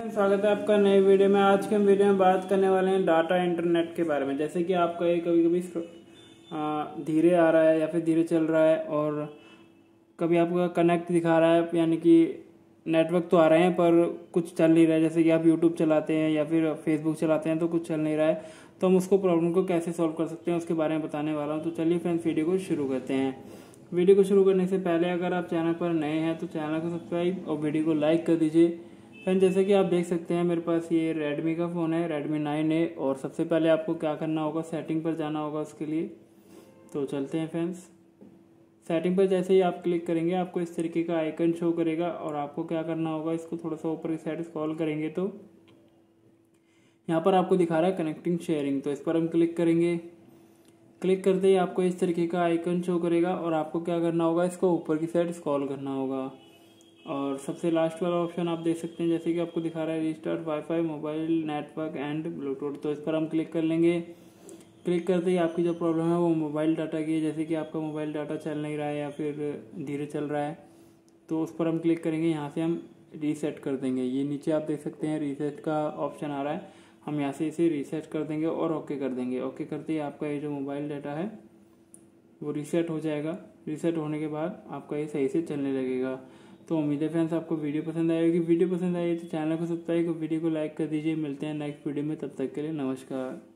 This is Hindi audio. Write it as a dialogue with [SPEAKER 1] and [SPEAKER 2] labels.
[SPEAKER 1] स्वागत है आपका नए वीडियो में। आज के हम वीडियो में बात करने वाले हैं डाटा इंटरनेट के बारे में। जैसे कि आपका ये कभी कभी धीरे आ रहा है या फिर धीरे चल रहा है, और कभी आपका कनेक्ट दिखा रहा है, यानी कि नेटवर्क तो आ रहे हैं पर कुछ चल नहीं रहा है। जैसे कि आप यूट्यूब चलाते हैं या फिर फेसबुक चलाते हैं तो कुछ चल नहीं रहा है, तो हम उसको प्रॉब्लम को कैसे सॉल्व कर सकते हैं उसके बारे में बताने वाला हूँ। तो चलिए फ्रेंड्स, वीडियो को शुरू करते हैं। वीडियो को शुरू करने से पहले अगर आप चैनल पर नए हैं तो चैनल को सब्सक्राइब और वीडियो को लाइक कर दीजिए। फ्रेंड, जैसे कि आप देख सकते हैं मेरे पास ये रेडमी का फ़ोन है, रेडमी 9A। और सबसे पहले आपको क्या करना होगा, सेटिंग पर जाना होगा उसके लिए। तो चलते हैं फ्रेंड्स। सेटिंग पर जैसे ही आप क्लिक करेंगे आपको इस तरीके का आइकन शो करेगा, और आपको क्या करना होगा, इसको थोड़ा सा ऊपर की साइड स्क्रॉल करेंगे तो यहाँ पर आपको दिखा रहा है कनेक्टिंग शेयरिंग। तो इस पर हम क्लिक करेंगे। क्लिक करते ही आपको इस तरीके का आइकन शो करेगा, और आपको क्या करना होगा, इसको ऊपर की साइड स्क्रॉल करना होगा। और सबसे लास्ट वाला ऑप्शन आप देख सकते हैं, जैसे कि आपको दिखा रहा है restart WiFi mobile network and Bluetooth. तो इस पर हम क्लिक कर लेंगे। क्लिक करते ही आपकी जो प्रॉब्लम है वो मोबाइल डाटा की है। जैसे कि आपका मोबाइल डाटा चल नहीं रहा है या फिर धीरे चल रहा है, तो उस पर हम क्लिक करेंगे। यहाँ से हम रीसेट कर देंगे। ये नीचे आप देख सकते हैं रीसेट का ऑप्शन आ रहा है, हम यहाँ से इसे रीसेट कर देंगे और ओके कर देंगे। ओके करते ही आपका ये जो मोबाइल डाटा है वो रीसेट हो जाएगा। रीसेट होने के बाद आपका ये सही से चलने लगेगा। तो उम्मीद है फ्रेंड्स आपको वीडियो पसंद आएगी। वीडियो पसंद आई तो चैनल को सब्सक्राइब और वीडियो को लाइक कर दीजिए। मिलते हैं नेक्स्ट वीडियो में, तब तक के लिए नमस्कार।